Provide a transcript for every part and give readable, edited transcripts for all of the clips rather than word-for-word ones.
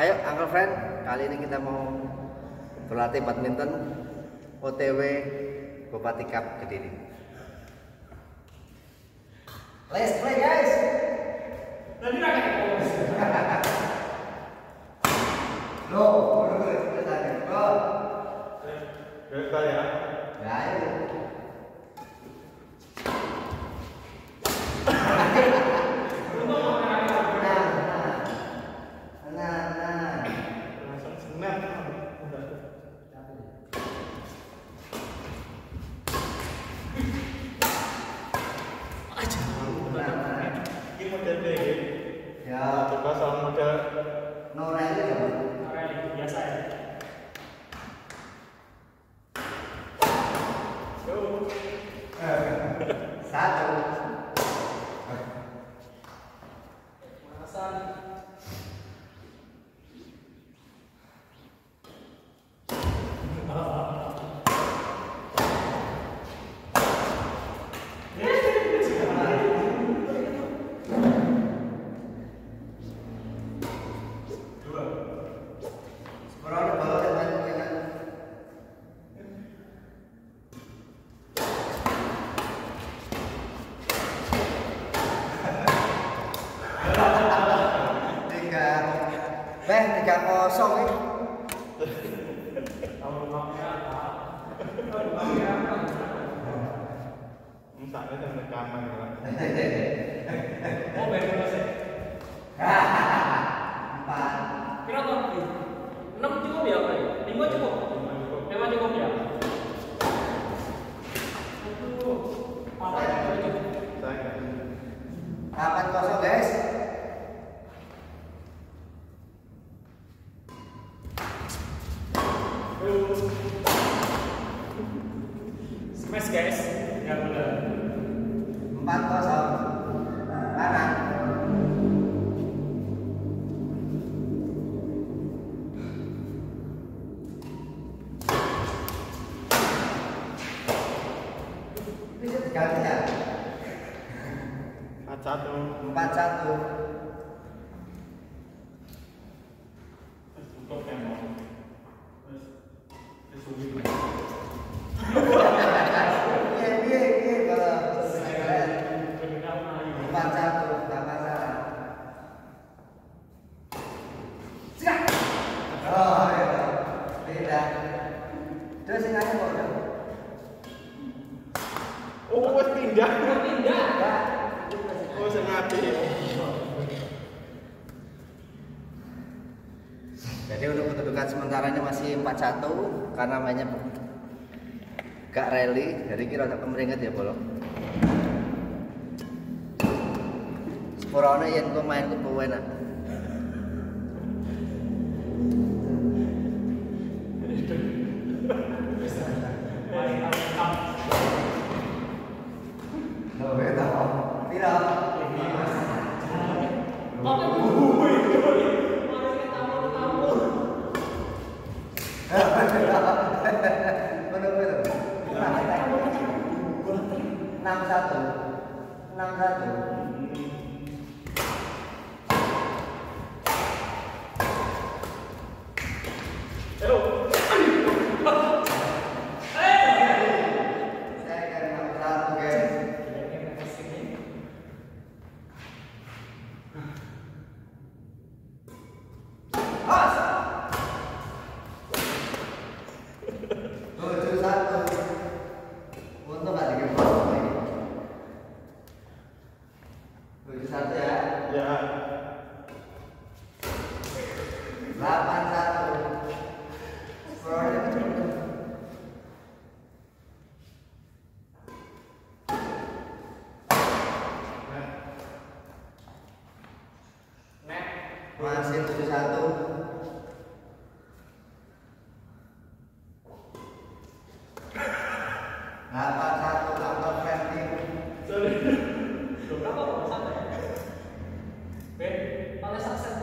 Ayo Uncle Friend, kali ini kita mau berlatih badminton OTW Bupati Cup Kediri. Let's play guys. Tadi rakyat Loh, ya. Ya, ayo. Ya, coba soal model no rally ya, Bang? no rally biasa ya. Satu. Manasan. Tiga kosong nih. Misalnya dan rekaman ya. Oh, baru selesai. 4. Kira apa? 6 cukup ya, Pak? 5 cukup? 5 cukup ya? Aduh, parah ya, cukup. Saya 8 kosong guys. Smash guys, nggak boleh. 4 kosong. Kanan. Bisa diganti ya? 4-1. 4-1. Cukup ya mau. Iya kalau selesai 4-1 tanpa salah. Siap. Oh iya, beda. Terus ini aja kok. Oh, wes pindah. Pindah. Oh, sengaja. Jadi untuk kedudukan sementaranya masih 4-1 karena mainnya gak rally, jadi kira untuk kemeringat ya bolong. Sepurane yen kok main ku enak. Loh, beda. Pira? Enam satu. Saya kan 6-1 guys. Pas. 7-1. Untung gak dikit pas ini. 7-1 ya. Ya. 8-1. Skornya cepet. Masih 7-1. 8-1 Uncle Friend team. Berapa kok santai? Ben, oleh sukses.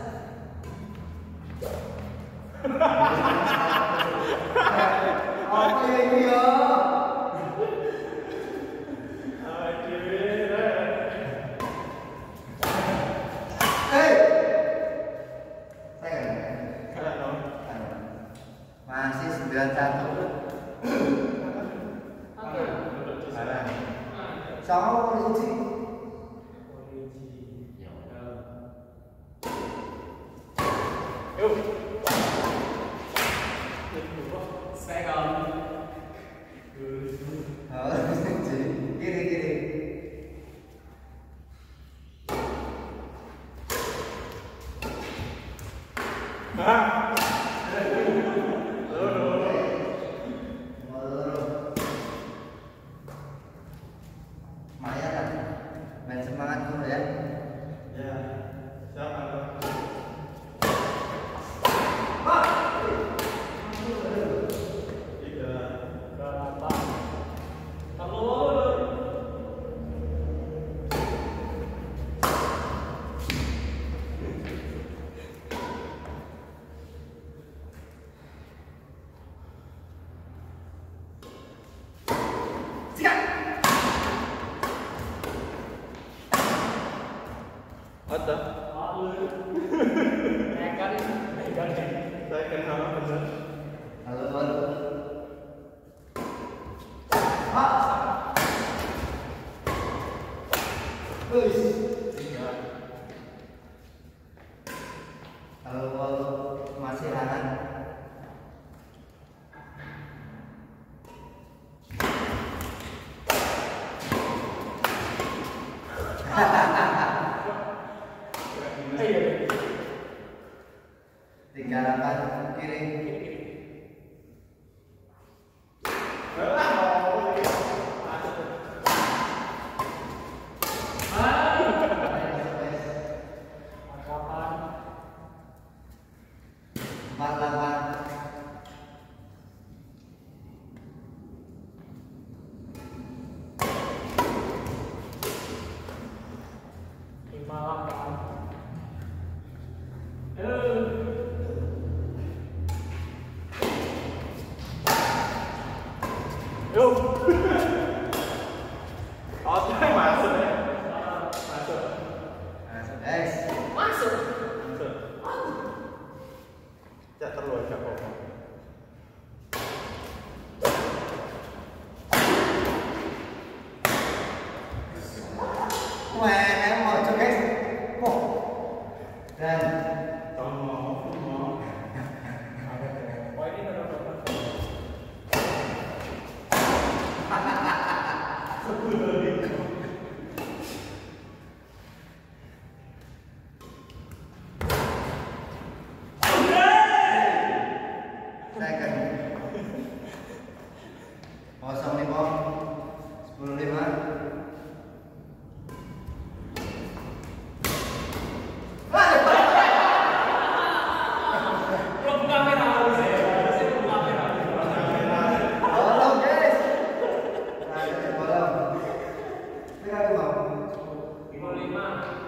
Apa ya ini ya? Hey! Saya polisi. Ya udah. Yuk. Second. Kiri. Ah. Maya kan, main semangat dulu ya. Ya. Siapa tuh? Tiga. Berapa? Halo. Ada. Megan. Saya kenal benar. Halo. Halo, masih hangat. Tiga langkah kiri. Empat langkah. Lima langkah. Yuk. Oh, saya masuk ya. Masuk. Masuk, guys. Masuk. Masuk. Tidak terlalu siapa. Wah, mau coba guys. Oh. Dan Tomo. Oh ini berapa? second. 05 10-5. Belum kamera harus ya. Harusnya belum kamera. Bolong guys. Bolong. Tinggal 55.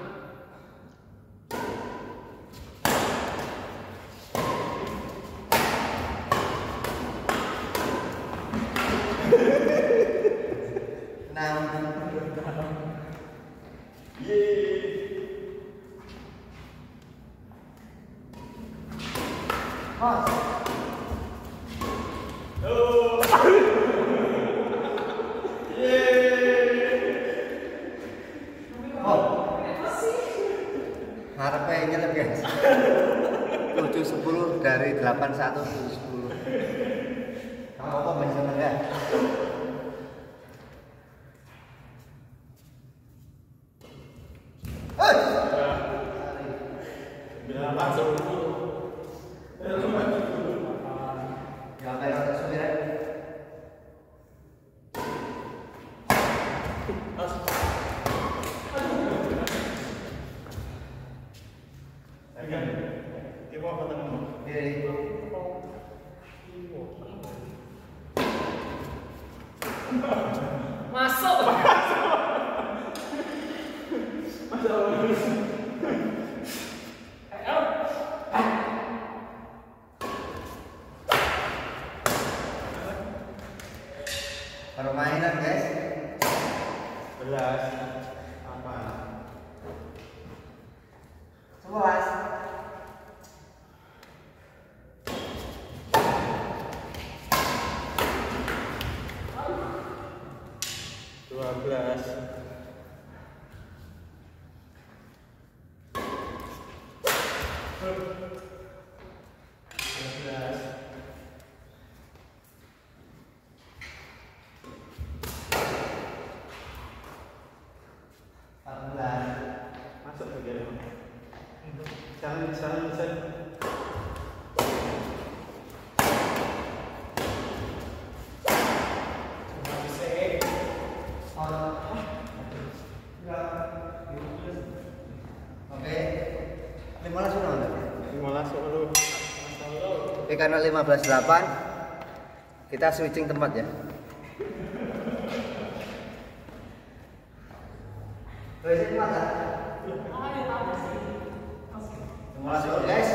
Harapnya nyelip guys. 7-10 dari 81 7-10. Kamu apa masih seneng ya? Bila masuk. Ya kayak kata supir ya. Kan? Tiba apa tadi? Kiri. Masuk. Permainan guys. 11. Apa? 11. Masuk ke dalam. Jangan. Oke. 15 sudah. 15 dulu. Oke, karena 15-8 kita switching tempat ya. Switching tempat ya. 15 gol guys.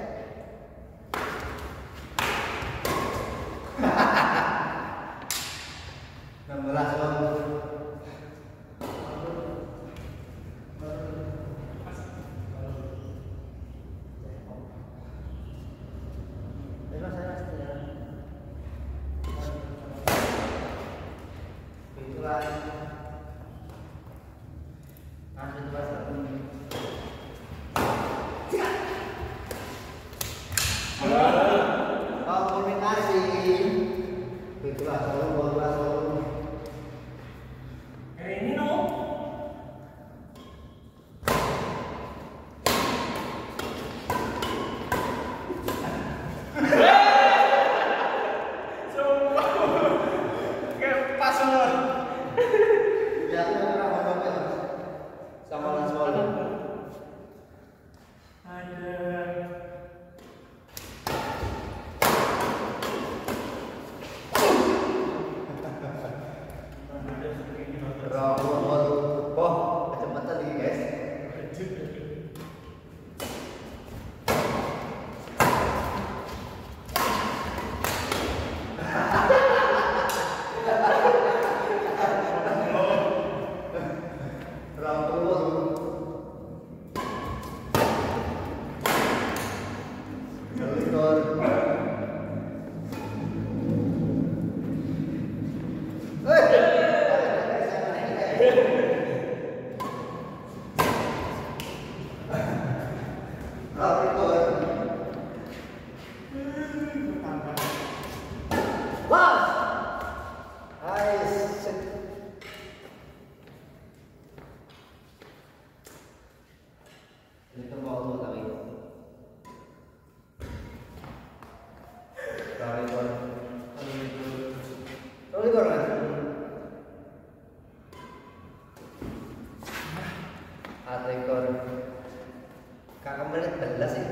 Kakak menit belas sih.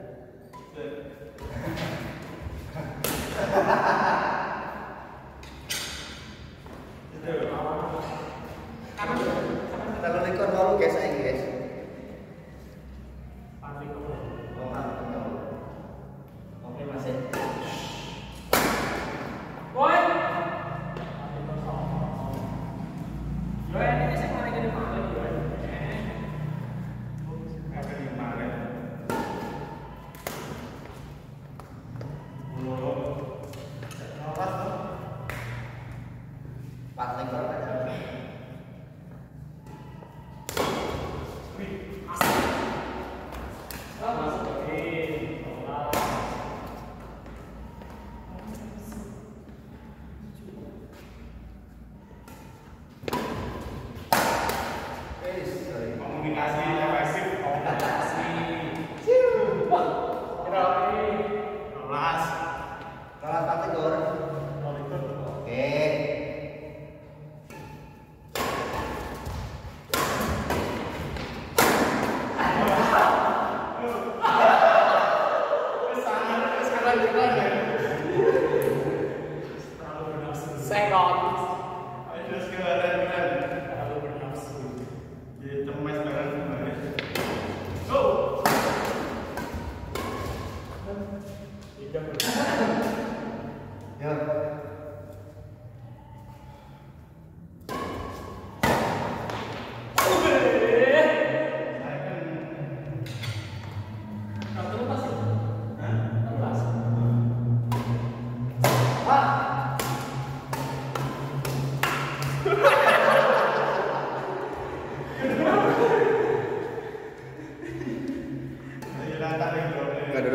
Kalau rekor mau guys ini guys. Oke masih. Woi. Yo ini sing mari kene malah yo.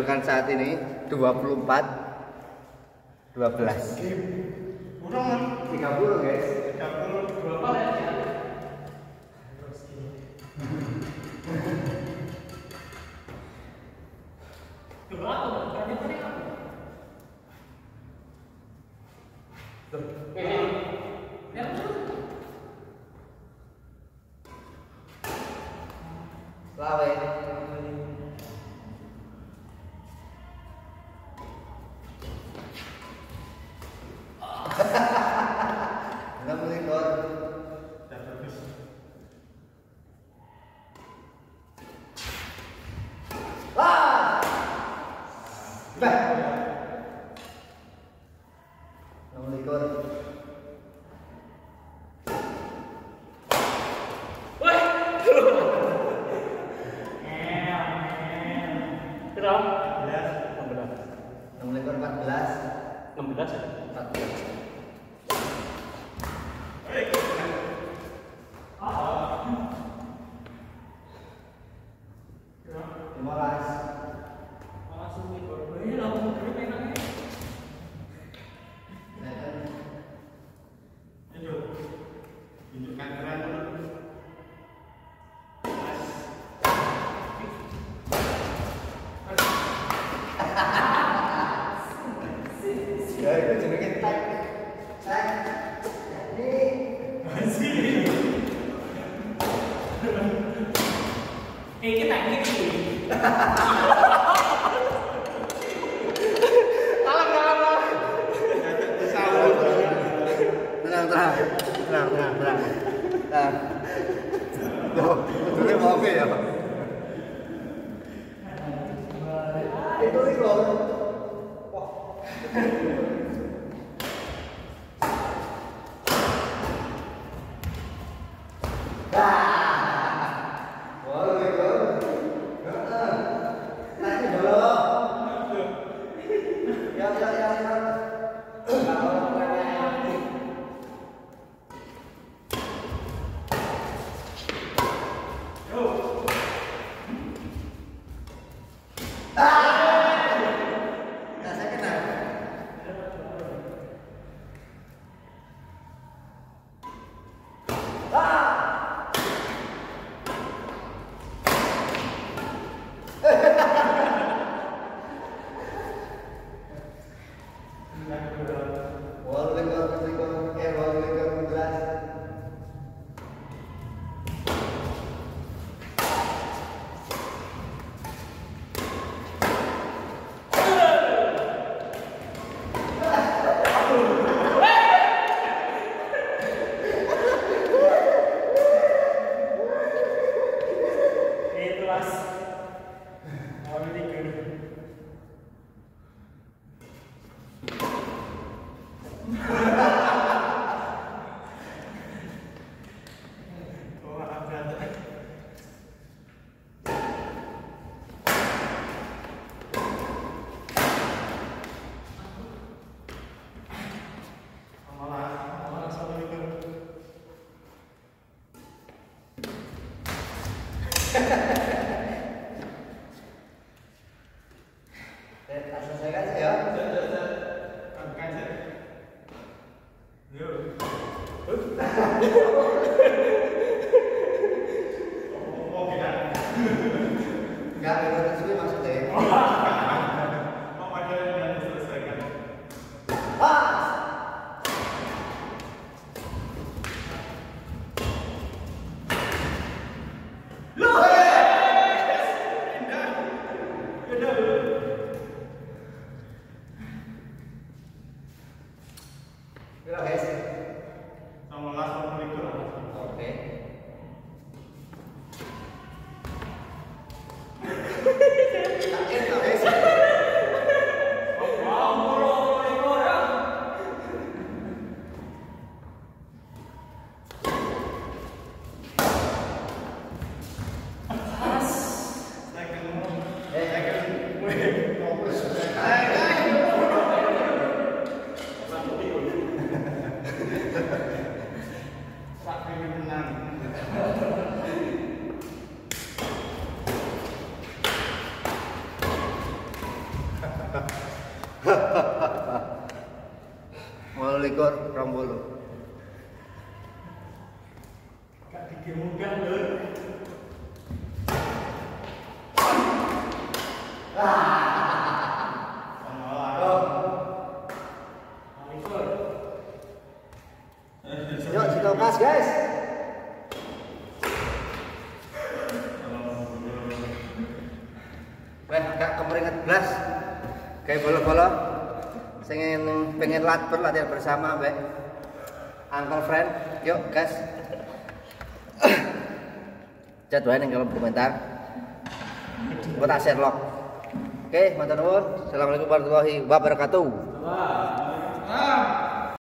kedudukan saat ini 24 12. Kurang 30 guys. 30 Berapa ya? Berapa? Berapa paling apa? Lawe. Enggak boleh gol. Wah. Bah. Nomor ikut. Berapa? 16. Nomor ikut 14. 16 ya? 14. Ya, itu jenenge tag. Tag. Ini Kita gini. tenang. Nah. Loh, betulnya mau apa ya? Itu nih gol. Wah. Selesaikan sih ya. Enggak, itu sih maksudnya. Berapa guys? Oke. Guys. Mau likur rombolo. Gak digemukan lho. Yuk, sitokas guys. Weh, gak kemeringet blas. Kayak bola-bola. Pengen latihan bersama, Mbak. Uncle friend. Yuk, guys. Jadwalnya ning kolom komentar. Buat tak share log. Oke, matur nuwun. Assalamualaikum warahmatullahi wabarakatuh.